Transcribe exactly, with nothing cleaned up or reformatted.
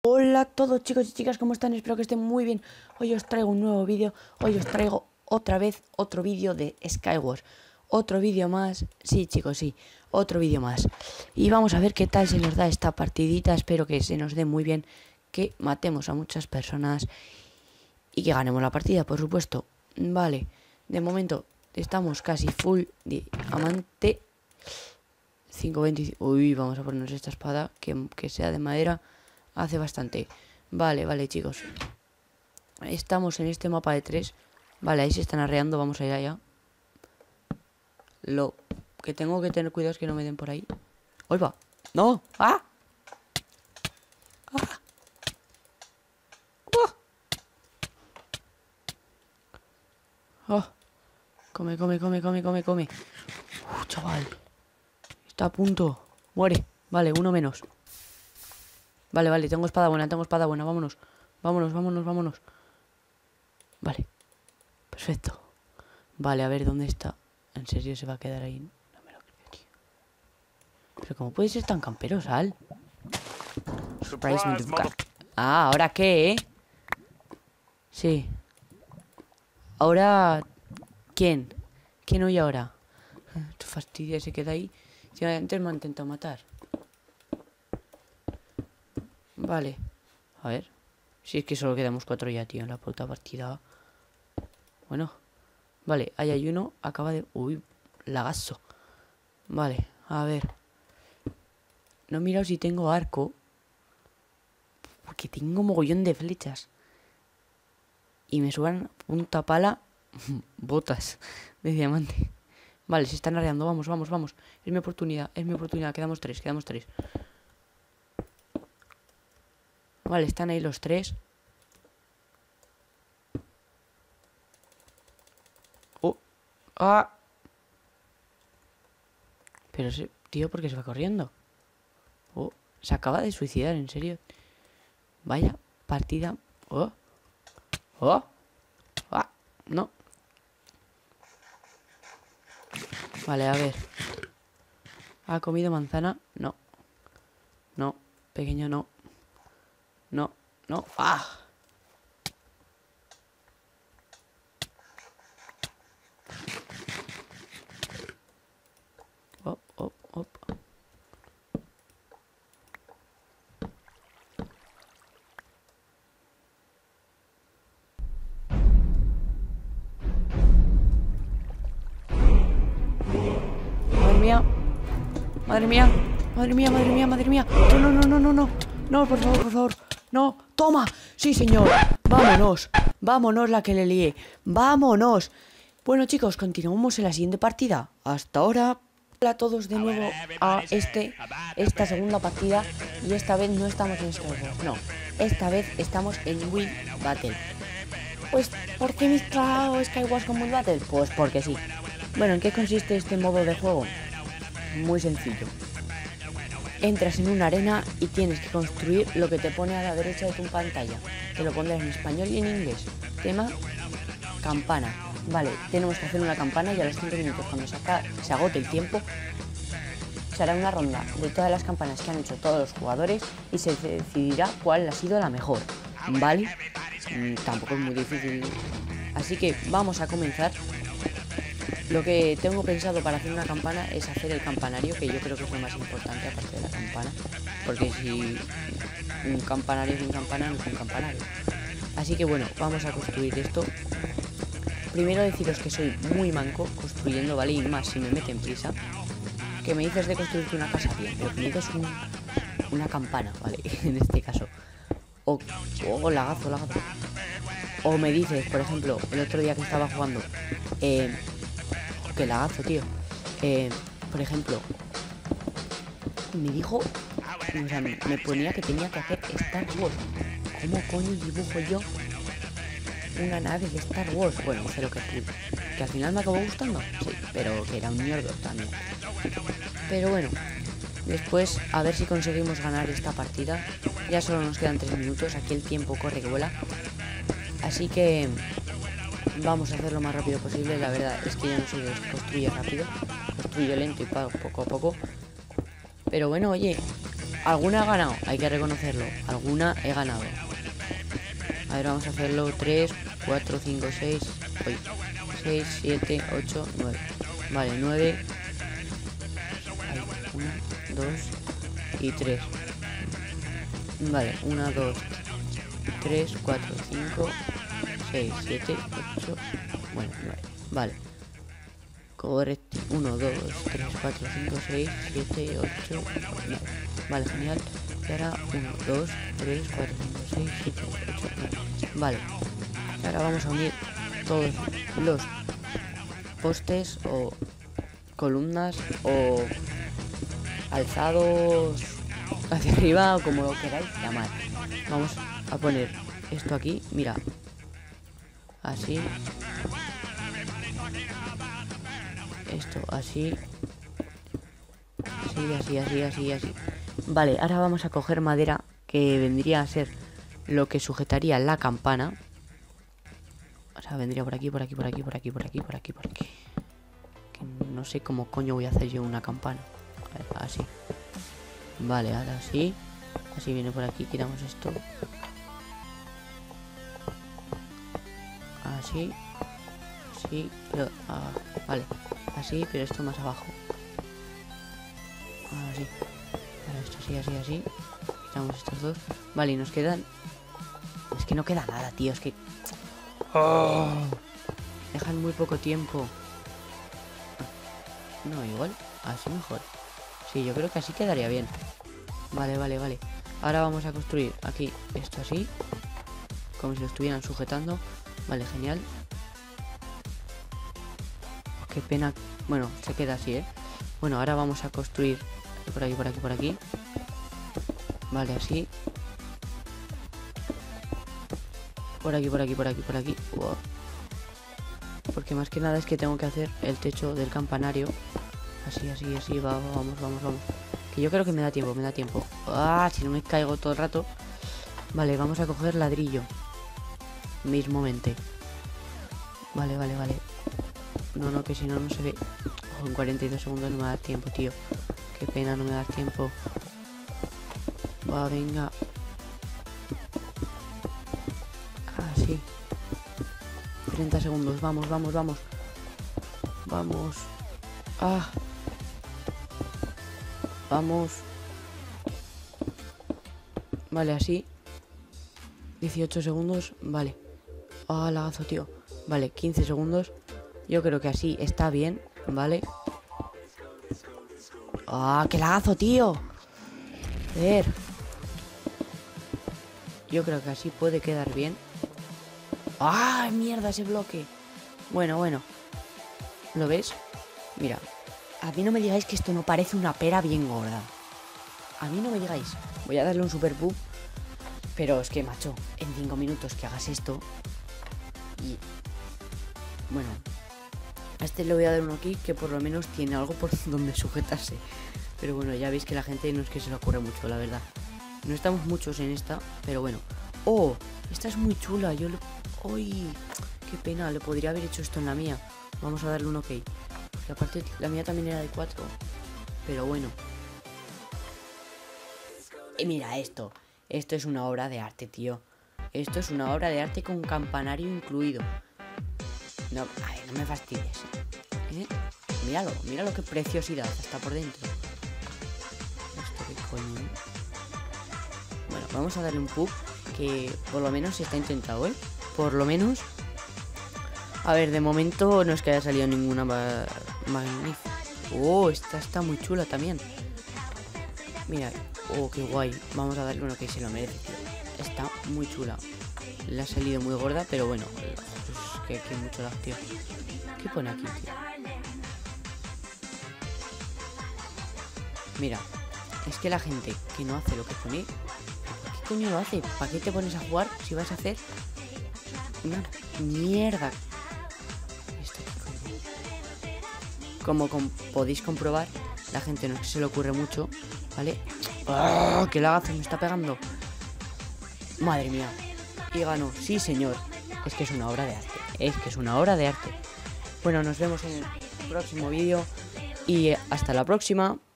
Hola a todos chicos y chicas, ¿cómo están? Espero que estén muy bien. Hoy os traigo un nuevo vídeo. Hoy os traigo otra vez otro vídeo de Skywars. Otro vídeo más. Sí chicos, sí. Otro vídeo más. Y vamos a ver qué tal se nos da esta partidita. Espero que se nos dé muy bien. Que matemos a muchas personas. Y que ganemos la partida, por supuesto. Vale. De momento estamos casi full diamante. cinco veinticinco. Uy, vamos a ponernos esta espada. Que, que sea de madera. Hace bastante. Vale, vale, chicos. Estamos en este mapa de tres. Vale, ahí se están arreando. Vamos a ir allá. Lo que tengo que tener cuidado es que no me den por ahí. ¡Uy, va! ¡No! ¡Ah! ¡Ah! ¡Oh! ¡Oh! Come, come, come, come, come, come. ¡Uh, chaval! Está a punto. Muere. Vale, uno menos. Vale, vale, tengo espada buena, tengo espada buena, vámonos. Vámonos, vámonos, vámonos. Vale. Perfecto. Vale, a ver, ¿dónde está? ¿En serio se va a quedar ahí? No me lo creo, tío. Pero ¿cómo puede ser tan campero, Sal? Surprise me. Ah, ¿ahora qué, eh? Sí. Ahora... ¿Quién? ¿Quién huye ahora? Tu fastidia, se queda ahí. Si antes me ha intentado matar. Vale. A ver. Si es que solo quedamos cuatro ya, tío, en la puta partida. Bueno. Vale, ahí hay uno. Acaba de... Uy, lagazo. Vale, a ver. No he mirado si tengo arco. Porque tengo mogollón de flechas. Y me suban punta pala. Botas de diamante. Vale, se están arreando. Vamos, vamos, vamos. Es mi oportunidad, es mi oportunidad. Quedamos tres, quedamos tres. Vale, están ahí los tres. Oh. Ah. Pero ese tío, ¿por qué se va corriendo? Oh. Se acaba de suicidar, en serio. Vaya partida. Oh. Oh. Ah. No. Vale, a ver. ¿Ha comido manzana? No. No. Pequeño, no. No, no. ¡Ah! Oh, oh, oh. Madre mía. Madre mía. Madre mía, madre mía, madre mía. No, no, no, no, no, no. No, por favor, por favor. No, toma. Sí, señor. Vámonos. Vámonos la que le lié. Vámonos. Bueno, chicos, continuamos en la siguiente partida. Hasta ahora. Hola a todos de nuevo a este, esta segunda partida. Y esta vez no estamos en Skywars. No, esta vez estamos en Wii Battle. Pues, ¿por qué he mezclado Skywars con Wii Battle? Pues porque sí. Bueno, ¿en qué consiste este modo de juego? Muy sencillo. Entras en una arena y tienes que construir lo que te pone a la derecha de tu pantalla. Te lo pondré en español y en inglés. Tema, campana. Vale, tenemos que hacer una campana y a los cinco minutos, cuando se, se agote el tiempo, se hará una ronda de todas las campanas que han hecho todos los jugadores y se decidirá cuál ha sido la mejor. Vale, mm, tampoco es muy difícil. Así que vamos a comenzar. Lo que tengo pensado para hacer una campana es hacer el campanario, que yo creo que es lo más importante aparte de la campana. Porque si un campanario sin campana no es un campanario. Así que bueno, vamos a construir esto. Primero deciros que soy muy manco construyendo, ¿vale? Y más si me meten prisa. Que me dices de construirte una casa, bien, pero que me dices un, una campana, ¿vale? En este caso. O, o lagazo, lagazo. O me dices, por ejemplo, el otro día que estaba jugando... Eh, que lagazo, tío. Eh, por ejemplo, me dijo, o sea, me, me ponía que tenía que hacer Star Wars. ¿Cómo coño dibujo yo una nave de Star Wars? Bueno, no sé lo que es, que al final me acabó gustando. Sí, pero que era un mierda también. Pero bueno, después a ver si conseguimos ganar esta partida. Ya solo nos quedan tres minutos. Aquí el tiempo corre que vuela. Así que... vamos a hacer lo más rápido posible. La verdad es que yo no soy de los que construye rápido. Construyo lento y poco a poco. Pero bueno, oye, alguna he ganado, hay que reconocerlo. Alguna he ganado. A ver, vamos a hacerlo. tres, cuatro, cinco, seis. Uy. seis, siete, ocho, nueve. Vale, nueve. uno, dos y tres. Vale, uno, dos, tres, cuatro, cinco, seis, siete, ocho. Bueno, nueve. Vale. Correcto. uno, dos, tres, cuatro, cinco, seis, siete, ocho, nueve. Vale, genial. Y ahora uno, dos, tres, cuatro, cinco, seis, siete, ocho, nueve. Vale. Y ahora vamos a unir todos los postes o columnas o alzados hacia arriba o como lo queráis llamar. Vamos a poner esto aquí, mira. Así. Esto así. Así, así, así, así, así. Vale, ahora vamos a coger madera que vendría a ser lo que sujetaría la campana. O sea, vendría por aquí, por aquí, por aquí, por aquí, por aquí, por aquí, por aquí. Que no sé cómo coño voy a hacer yo una campana. A ver, así. Vale, ahora sí. Así viene por aquí, quitamos esto. Así. Así, pero... Ah, vale. Así, pero esto más abajo. Así. Ahora esto así, así, así. Quitamos estos dos. Vale, y nos quedan... Es que no queda nada, tío. Es que... Oh. Dejan muy poco tiempo. No, igual. Así mejor. Sí, yo creo que así quedaría bien. Vale, vale, vale. Ahora vamos a construir aquí esto así. Como si lo estuvieran sujetando. Vale, genial. Oh, qué pena. Bueno, se queda así, ¿eh? Bueno, ahora vamos a construir por aquí, por aquí, por aquí. Vale, así. Por aquí, por aquí, por aquí, por aquí. Wow. Porque más que nada es que tengo que hacer el techo del campanario. Así, así, así. Va, va, vamos, vamos, vamos. Que yo creo que me da tiempo, me da tiempo. Ah, si no me caigo todo el rato. Vale, vamos a coger ladrillo. Mismamente. Vale, vale, vale. No, no, que si no, no se ve. Oh, en cuarenta y dos segundos no me da tiempo, tío. Qué pena, no me da tiempo. Va, venga. Así. treinta segundos, vamos, vamos, vamos. Vamos. Ah. Vamos. Vale, así. dieciocho segundos, vale. Ah, lagazo, tío. Vale, quince segundos. Yo creo que así está bien, vale. Ah, qué lagazo, tío. A ver. Yo creo que así puede quedar bien. ¡Ah, mierda, ese bloque! Bueno, bueno. ¿Lo ves? Mira. A mí no me digáis que esto no parece una pera bien gorda. A mí no me digáis. Voy a darle un super boop. Pero es que, macho, en cinco minutos que hagas esto. Y... Bueno. A este le voy a dar uno aquí que por lo menos tiene algo por donde sujetarse. Pero bueno, ya veis que la gente no es que se le ocurre mucho, la verdad. No estamos muchos en esta, pero bueno. ¡Oh! Esta es muy chula. Yo le... ¡Uy! ¡Qué pena! Le podría haber hecho esto en la mía. Vamos a darle un ok. Porque aparte la mía también era de cuatro. Pero bueno. Y mira esto. Esto es una obra de arte, tío. Esto es una obra de arte con campanario incluido. No, a ver, no me fastidies. ¿Eh? Míralo, míralo qué preciosidad. Está por dentro. Esto qué coño. Bueno, vamos a darle un pub. Que por lo menos está intentado, ¿eh? Por lo menos. A ver, de momento no es que haya salido ninguna ma magnífica. Oh, esta está muy chula también. Mira, oh, qué guay. Vamos a darle uno que se lo merece, tío. Está muy chula. Le ha salido muy gorda, pero bueno. Pues que, que mucho la tío. ¿Qué pone aquí, tío? Mira, es que la gente que no hace lo que pone, ¿qué coño lo hace? ¿Para qué te pones a jugar si vas a hacer una mierda? Esto, ¿qué coño? Como com podéis comprobar, la gente no es que se le ocurre mucho, ¿vale? ¡Oh, qué lagazo me está pegando! Madre mía. Y ganó. Sí, señor. Es que es una obra de arte. Es que es una obra de arte. Bueno, nos vemos en el próximo vídeo. Y hasta la próxima.